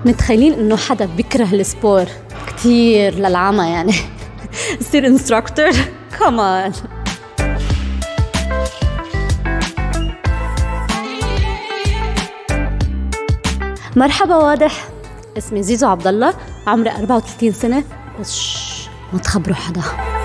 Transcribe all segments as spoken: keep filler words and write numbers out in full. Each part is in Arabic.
متخيلين انه حدا بيكره السبور كتير للعمى يعني يصير انستراكتور؟ كمان مرحبا واضح، اسمي زيزو عبد الله، عمري أربعة وثلاثين سنة، بس شش ما تخبروا حدا.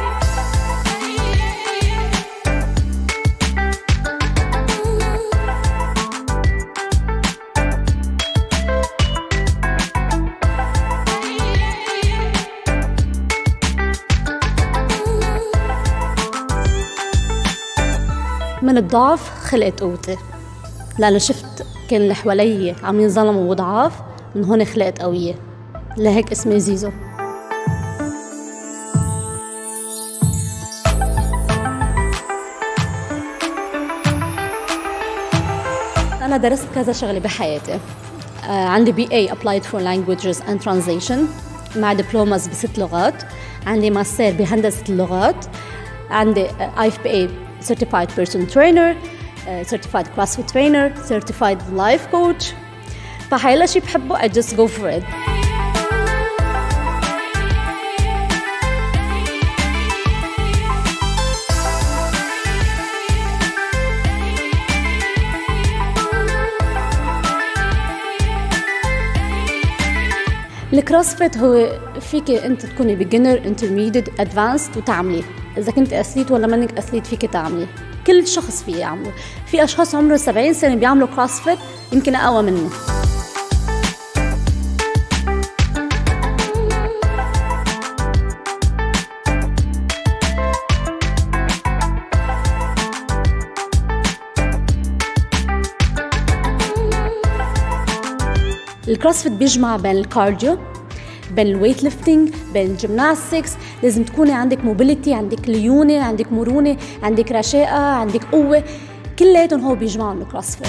من الضعف خلقت قوتي، لأنه شفت كان اللي حوالي عم ينظلموا وضعاف، من هون خلقت قوية، لهيك اسمي زيزو. أنا درست كذا شغلة بحياتي. آه عندي بي اي Applied for Languages and Translation، مع دبلوماز بست لغات، عندي ماستر بهندسة اللغات، عندي آه اف بي اي Certified Personal Trainer، uh, Certified CrossFit Trainer، Certified Life Coach. فحيلا شي بحبه I just go for it. الكروسفيت هو فيك انت تكوني beginner intermediate advanced وتعمليه. اذا كنت اثليت ولا منك اثليت فيك تعمليه، كل شخص فيه يعمله. في اشخاص عمره سبعين سنه بيعملوا كروسفيت يمكن اقوى مني. الكروسفيت بيجمع بين الكارديو، بين الويت ليفتنج، بين الجيمناستكس. لازم تكوني عندك موبيليتي، عندك ليونه، عندك مرونه، عندك رشاقه، عندك قوه، كلياتهم هو بيجمعهم الكروسفيت.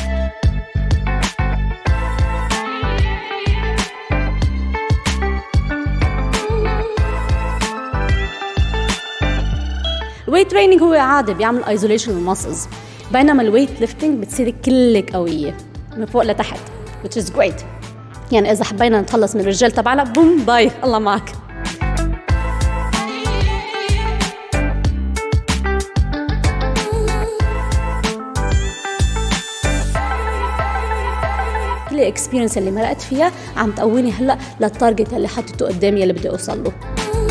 الويت تريننج هو عادي بيعمل ايزوليشن للمسلز، بينما الويت ليفتنج بتصيري كلك قويه من فوق لتحت which is great. يعني إذا حبينا نتخلص من الرجال تبعنا بوم باي الله معك. كل الاكسبيرينس اللي مرقت فيها عم تقويني هلا للتارجت اللي حطيته قدامي اللي بدي اوصل له.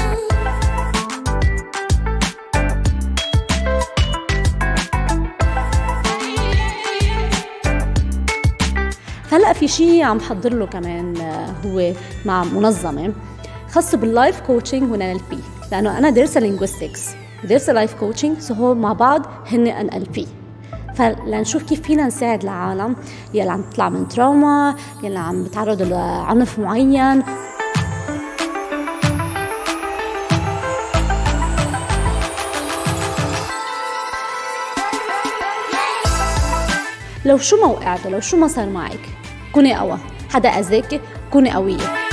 هلا في شيء عم حضر له كمان، هو مع منظمه خاصه باللايف كوتشنج والان ال بي، لانه انا دارسه لينغويستكس ودارسه لايف كوتشنج، سو هو مع بعض هن ان ال بي. فلنشوف كيف فينا نساعد العالم يلي عم تطلع من تروما، يلي عم بتعرضوا لعنف معين. لو شو ما وقعتوا، لو شو ما صار معك، كوني قوى. حدا أذاكي كوني قوية.